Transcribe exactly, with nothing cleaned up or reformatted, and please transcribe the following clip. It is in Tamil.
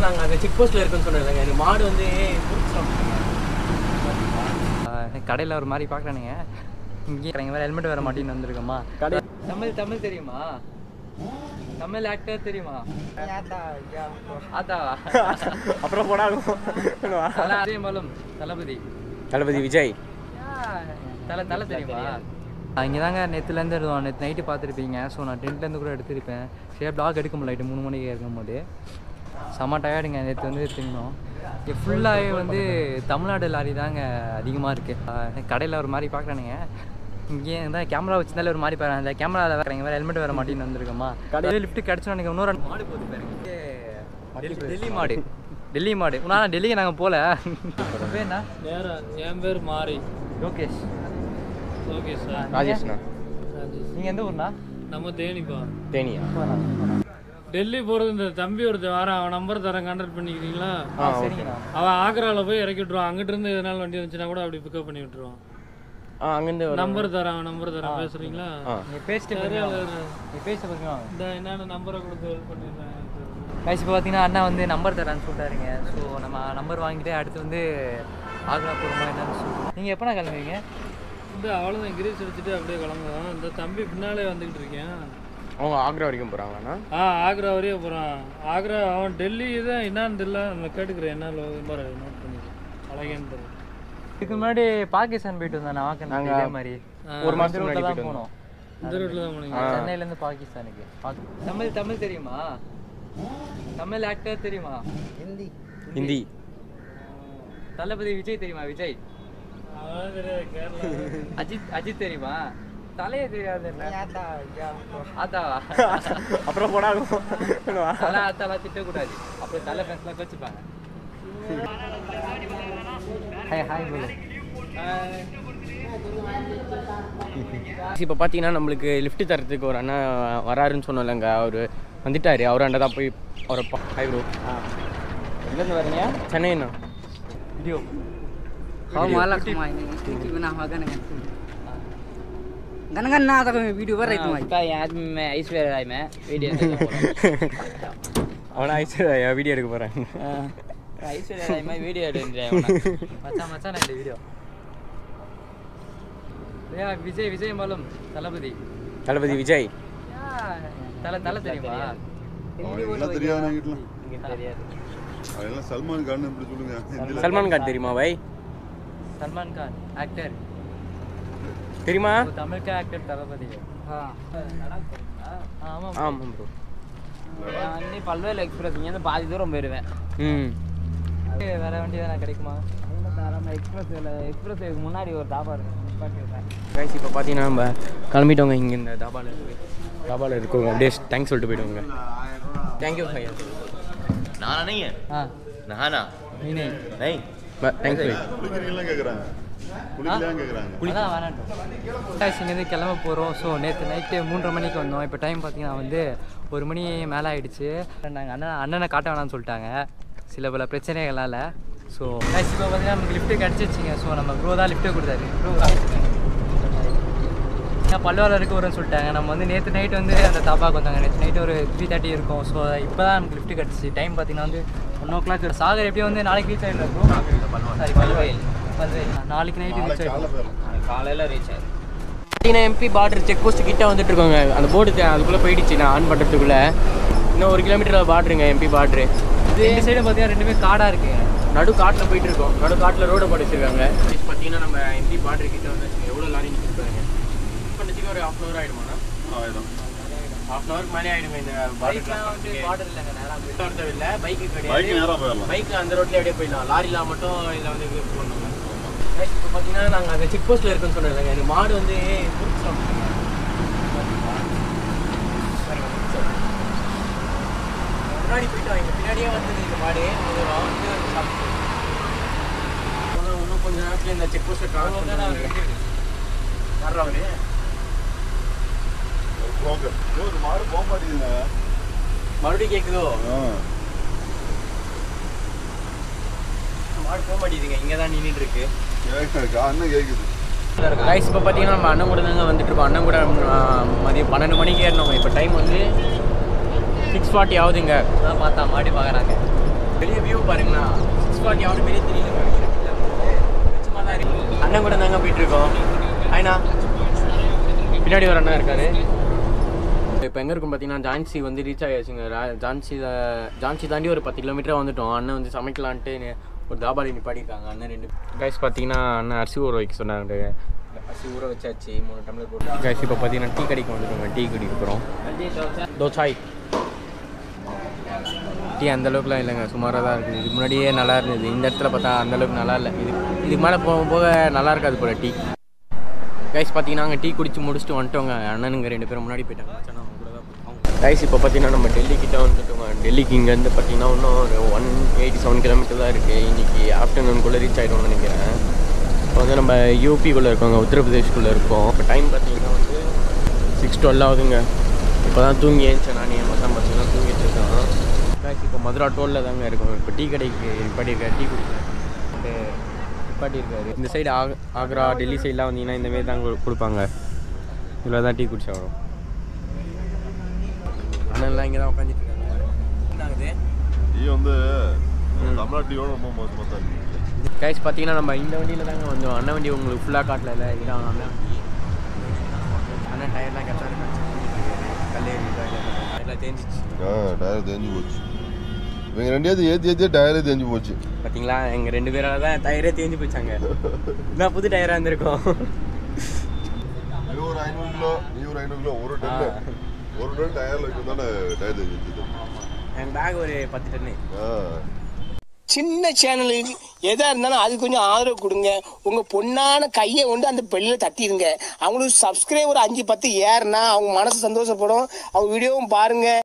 நாங்கள் அங்கே செக் போஸ்ட்டில் இருக்குன்னு சொன்னேன். எனக்கு மாடு வந்து கடையில் ஒரு மாதிரி பார்க்குறானுங்க. இங்கே வேறு ஹெல்மெட் வேறு மாட்டின்னு வந்திருக்கோமா. கடை தமிழ் தமிழ் தெரியுமா? தமிழ் ஆக்டர் தெரியுமா? ஆத்தாவா? அப்புறம் போனாலும் அதே மாலும் தளபதி தளபதி விஜய் தலை தலை தெரியுமா? இங்கே தாங்க நேற்றுலேருந்து இருந்தோம். நேற்று நைட்டு பார்த்துருப்பீங்க. ஸோ நான் டென்ட்லேருந்து கூட எடுத்துருப்பேன். சரி ப்ளாக் எடுக்க முடியல. நைட்டு மூணு மணிக்கு இருக்கும்போது செம்ம டயர்டுங்க. நேற்று வந்து எடுத்துக்கணும். இங்கே ஃபுல்லாகவே வந்து தமிழ்நாடு லாரி தாங்க அதிகமாக இருக்குது. கடையில் ஒரு மாதிரி பார்க்குறானுங்க. இங்கே தான் கேமரா வச்சுருந்தாலே ஒரு மாதிரி பாருங்க. அந்த கேமராவில் வேறு வேறு ஹெல்மெட் வேறு மாட்டின்னு வந்துருக்கோமா. கடையில் லிஃப்ட்டு கிடச்சோம். எனக்கு இன்னொரு மாடு போகுது பாருங்க. டெல்லி மாடு டெல்லி மாடு ஆனால் டெல்லிக்கு நாங்கள் போகல. பேர் என்ன? என் பேர் மாறி. லோகேஷ். லோகேஷ் சார். ராஜேஷ்ண்ணா. நீங்கள் எந்த ஊர்ண்ணா? நம்ம தேனிப்பா. தேனியா? டெல்லி போகிறது இந்த தம்பி ஒருத்தர் வரான். அவன் நம்பர் தரேன், கான்டாக்ட் பண்ணிக்கிறீங்களா? சரிங்கண்ணா. அவன் ஆக்ராவில் போய் இறக்கி விட்ருவான். அங்கிட்டு இருந்து எதனால வண்டி வந்துச்சுன்னா கூட அப்படி பிக்கப் பண்ணி விட்டுருவான். ஆ அங்கேருந்து நம்பர் தரேன், அவன் நம்பர் தரேன். பேசுகிறீங்களா? நீ பேசிட்டு நீ பேச போகிறீங்களா? இந்த என்னென்ன நம்பரை கொடுத்து ஹெல்ப் பண்ணிடுறேன். கைஸ் இப்போ பார்த்தீங்கன்னா அண்ணா வந்து நம்பர் தரான்னு சொல்லிட்டாருங்க. ஸோ நம்ம நம்பர் வாங்கிட்டு அடுத்து வந்து ஆக்ரா போகிறோமா என்னன்னு சொல்லுவோம். நீங்கள் எப்போனா கிளம்புவீங்க? இந்த அவ்வளோதான் கிரீஸ் அடிச்சுட்டு அப்படியே கிளம்புவான். இந்த தம்பி பின்னாலே வந்துக்கிட்டு இருக்கேன். அவங்க ஆக்ரா வரைக்கும் போகிறாங்கண்ணா? ஆ ஆக்ரா வரையும் போகிறான். ஆக்ரா அவன் டெல்லி தான் என்னான்னு தெரியல. நம்ம கேட்டுக்கிறேன் என்ன நம்பர் நோட் பண்ணிக்கிறேன். அழகேன்னு தெரியும். இதுக்கு முன்னாடி பாகிஸ்தான் போயிட்டு வந்தேன். நான் நாங்கள் இதே மாதிரி ஒரு மாதம் ரோட்டில் தான் போனோம். இந்த ரோட்டில் தான் போனீங்க? சென்னையிலேருந்து பாகிஸ்தானுக்கு. தமிழ் தமிழ் தெரியுமா? தமிழ் ஆக்டர் தெரியுமா? ஹிந்தி ஹிந்தி தளபதி விஜய் தெரியுமா? விஜய். அஜித் அஜித் தெரியுமா? தலையே தெரியாது. ஆத்தாவா? அப்புறம் போனாலும் தலை ஆத்தாவா திட்டக்கூடாது. அப்புறம் தலை ஃபேன்ஸ்லாம் வச்சுப்பாங்க. ஹாய் ஹாய் போல. இப்போ பார்த்தீங்கன்னா நம்மளுக்கு லிஃப்ட் தரத்துக்கு ஒரு அண்ணா வராருன்னு சொன்னோம்லங்க. அவர் வந்துட்டார். அவராண்ட தான் போய் அவரை ஹாய் ப்ரோ. எங்கேருந்து வரீங்க? சென்னைண்ணா. வீடியோ गनगन ना तक वीडियो पर रहता हूं का याद में ऐश्वर्या राय में वीडियो அவன ஐஸ்வர்யா வீடியோ எடுக்க போறேன். ஐஸ்வர்யா ராய் में वीडियो எடுக்கிறேன். மச்சான் மச்சான் இந்த வீடியோ. ஏ விஜய் விஜய் மாலும் தளபதி தளபதி விஜய். தல தல தெரியுமா? என்ன தெரியாது கிட்டலாம். இங்க தெரியாது. அதெல்லாம் சல்மான் கான் எப்படி சொல்லுங்க? சல்மான் கான் தெரியுமா பை? சல்மான் கான் ஆக்டர் தெரியுமா? தமிழ் का एक्टर தளபதி. हां ஆமா ஆமா ப்ரோ. நான் பல்வேல் எக்ஸ்பிரஸ் இங்க இருந்து பாதி தூரம் போயிடுவேன். ம் வேற வண்டி தான கிடைக்குமா? நம்ம எக்ஸ்பிரஸ்ல எக்ஸ்பிரஸ்க்கு முன்னாடி ஒரு தாபா இருக்கு. கைஸ் இப்போ பார்த்தீங்கன்னா நம்ம கிளம்பிட்டோங்க. இங்கே இந்த தாபாவில் இருக்கு. தாபாவில் இருக்கோங்க. அப்படியே தேங்க்ஸ் சொல்லிட்டு போயிடுவோங்க. தேங்க்யூ ஐயா. நானா नहीं है? हां नहाना नहीं नहीं नहीं தேங்க்ஸ் பை. குளிக்கிறீங்களா கேக்குறாங்க. குளிக்கலாம் கேக்குறாங்க. குளிக்கலாம் வேணாம். கைஸ் இங்கேருந்து கிளம்ப போகிறோம். ஸோ நேற்று நைட்டு மூன்றரை மணிக்கு வந்தோம். இப்போ டைம் பார்த்தீங்கன்னா வந்து ஒரு மணி மேலே ஆகிடுச்சு. நாங்கள் அண்ணன் அண்ணனை காட்ட வேணாம்னு சொல்லிட்டாங்க சில பல பிரச்சனைகளால். ஸோ கைஸ் இப்போ பார்த்தீங்கன்னா நமக்கு லிஃப்ட்டு கிடச்சிச்சிங்க. ஸோ நம்ம ப்ரோ தான் லிஃப்ட்டை கொடுத்தாரு. ப்ரோ பல்வாவில் இருக்க வரும்னு சொல்லிட்டாங்க. நம்ம வந்து நேற்று நைட்டு வந்து அந்த தாபாக்கு வந்தாங்க. நேற்று நைட்டு ஒரு த்ரீ தேர்ட்டி இருக்கும். ஸோ இப்போ தான் நமக்கு லிஃப்ட்டு கிடச்சி. டைம் பார்த்தீங்கன்னா வந்து ஒன் ஓ கிளாக். சாகர் எப்படியும் வந்து நாளைக்கு ரீச் ஆகிடும் ப்ரோ. சாரி பல்வாயில் பல்வாயில் நாளைக்கு நைட்டு ரீச் ஆகிடும். காலையில் ரீச் ஆயிடும். பார்த்தீங்கன்னா எம்பி பார்டர் செக் போஸ்ட் கிட்ட வந்துட்டு இருக்கோங்க. அந்த போர்டு அதுக்குள்ளே போயிடுச்சு. நான் ஆன் பண்ணுறதுக்குள்ளே இன்னும் ஒரு கிலோமீட்டர் பார்டருங்க எம்பி பார்டரு. ரெண்டு சைடும் பார்த்தீங்கன்னா ரெண்டுமே காடாக இருக்குங்க. நடு காட்டில் போயிட்டு இருக்கோம். நடு காட்டில் ரோடு போட்டு வச்சிருக்காங்க. பார்த்தீங்கன்னா நம்ம எம்பி பார்டர் கிட்ட வந்து எவ்வளோ லாரி நிற்கிறாங்க. பண்ணுறதுக்கு ஒரு ஹாஃப் அன் ஹவர் ஆகிடுமாண்ணா? ஆயிடும். ஹாஃப் அன் ஹவருக்கு மேலே ஆகிடுங்க. இந்த பைக்லாம் வந்து பார்டர் இல்லைங்க. நேராக போயிட்டு இல்லை பைக்கு பைக் கிடையாது. நேரா போயிடலாம். பைக் அந்த ரோட்லேயே அப்படியே போயிடலாம். லாரிலாம் மட்டும் இதில் வந்து இது பண்ணுவாங்க. இப்போ பார்த்தீங்கன்னா நாங்கள் அந்த செக் போஸ்ட்டில் இருக்குன்னு சொன்னேன். எனக்கு மாடு வந்து முன்னாடி போயிட்டு வாங்க. பின்னாடியே வந்து இந்த மாடு வந்து சாப்பிட்டு இன்னும் கொஞ்சம் நேரத்தில் இந்த செக் போஸ்ட்டை ட்ரான்ஸ்ஃபர் வர்றவரு ஒரு மாடு போக மாட்டேங்குதுங்க. மறுபடியும் கேட்குதோ? மாடு போக மாட்டேங்குதுங்க. இங்கே தான் நின்றுட்டு இருக்கு. அண்ணன் கேட்குது. ரைஸ் இப்போ பார்த்தீங்கன்னா நம்ம அண்ணன் கூட தாங்க வந்துட்டு இருக்கோம். அண்ணன் கூட மதியம் பன்னெண்டு மணிக்கு ஏறினோம். இப்போ டைம் வந்து சிக்ஸ் ஃபார்ட்டி ஆகுதுங்க. அதான் பார்த்தா மாடி பார்க்குறாங்க. வெளியே வியூ பாருங்களா, சிக்ஸ் ஃபார்ட்டி யாரும் வெளியே தெரியல. அண்ணன் கூட தாங்க போயிட்டு இருக்கோம். ஆயினா பின்னாடி ஒரு அண்ணா இருக்காரு. இப்போ எங்கே இருக்கும் பார்த்தீங்கன்னா ஜான்சி வந்து ரீச் ஆகியாச்சுங்க. ஜான்சி ஜான்சி தாண்டி ஒரு பத்து கிலோமீட்டர் வந்துட்டோம். அண்ணன் வந்து சமைக்கலான்ட்டு ஒரு தாபாலி நிப்பாடிருக்காங்க. அண்ணன் ரெண்டு கைஸ் பார்த்தீங்கன்னா அண்ணன் அரிசி ஊற வைக்க சொன்னாங்க. அரிசி ஊற வச்சாச்சு, மூணு டம்ளர் போட்டு. கைஸ் இப்போ பார்த்தீங்கன்னா டீ கடைக்கு வந்துட்டோங்க. டீ குடிக்க போகிறோம். தோசாய் டீ அந்தளவுக்குலாம் இல்லைங்க, சுமாராக தான் இருக்குது. இதுக்கு முன்னாடியே நல்லா இருந்தது, இந்த இடத்துல பார்த்தா அந்தளவுக்கு நல்லா இல்லை. இது இதுக்கு மேலே போக போக நல்லா இருக்காது போல் டீ. கைஸ் பார்த்தீங்கன்னா அங்கே டீ குடிச்சு முடிச்சுட்டு வந்துட்டோங்க. அண்ணனுங்க ரெண்டு பேரும் முன்னாடி போயிட்டாங்க. கைஸ் இப்போ பார்த்தீங்கன்னா நம்ம டெல்லிக்கிட்ட வந்துட்டோங்க. டெல்லிக்கு இங்கேருந்து பார்த்தீங்கன்னா இன்னும் ஒரு ஒன் எயிட்டி செவன் கிலோமீட்டர் தான் இருக்குது. இன்றைக்கி ஆஃப்டர்நூனுக்குள்ளே ரீச் ஆகிடும்னு நினைக்கிறேன். இப்போ வந்து நம்ம யூபிக்குள்ளே இருக்கோங்க, உத்தரப்பிரதேஷ்குள்ளே இருக்கோம். இப்போ டைம் பார்த்தீங்கன்னா வந்து சிக்ஸ் டுவெல் ஆகுதுங்க. இப்போ தான் தூங்கி ஏஞ்சேன் நான். என் மசான் பார்த்தீங்கன்னா தூங்கிட்டு இருக்கான். கைஸ் இப்போ மதுரா டோலில் தாங்க இருக்கும். இப்போ டீ கடைக்கு நிப்பாட்டியிருக்காரு, டீ குடிக்கிறேன் நிப்பாட்டியிருக்காரு. இந்த சைடு ஆக் ஆக்ரா டெல்லி சைடெலாம் வந்தீங்கன்னா இந்தமாரி தான் கொடுப்பாங்க. இதில் தான் டீ குடிச்சா வரும். அண்ணன்லாம் இங்கே தான் உட்காந்துட்டு இருக்காங்க. என்ன ஆகுது டீ வந்து தமிழ்நாடு டீயோட ரொம்ப மோசமாக தான் இருக்குது. கைஸ் பார்த்தீங்கன்னா நம்ம இந்த வண்டியில் தாங்க வந்தோம். அண்ணன் வண்டி உங்களுக்கு ஃபுல்லாக காட்டல இல்லை, இதான் அண்ணன் வண்டி. அண்ணன் டயர்லாம் கரெக்டாக இருக்காங்க. கல்லேரி டயர்லாம் தேஞ்சிச்சு. ஆ டயர் தேஞ்சு போச்சு. இவங்க ரெண்டாவது ஏற்றி ஏற்றியே டயரே தேஞ்சு போச்சு. பார்த்தீங்களா, எங்கள் ரெண்டு பேரால் தான் டயரே தேஞ்சு போச்சாங்க. நான் புது டயராக இருந்திருக்கோம். இது ஒரு ஐநூறு கிலோ, நீ ஒரு ஐநூறு கிலோ, ஒரு டன்னு ஒரு டன் டயரில் வைக்கும் தானே டயர் தேஞ்சிச்சு. என் பேக் ஒரு பத்து டன்னு. சின்ன சேனலுக்கு எதாக இருந்தாலும் அது கொஞ்சம் ஆதரவு கொடுங்க. உங்கள் பொண்ணான கையை கொண்டு அந்த பெல்லில் தட்டிடுங்க. அவங்களுக்கு சப்ஸ்கிரைபர் அஞ்சு பத்து ஏறுனா அவங்க மனசு சந்தோஷப்படும். அவங்க வீடியோவும் பாருங்கள்.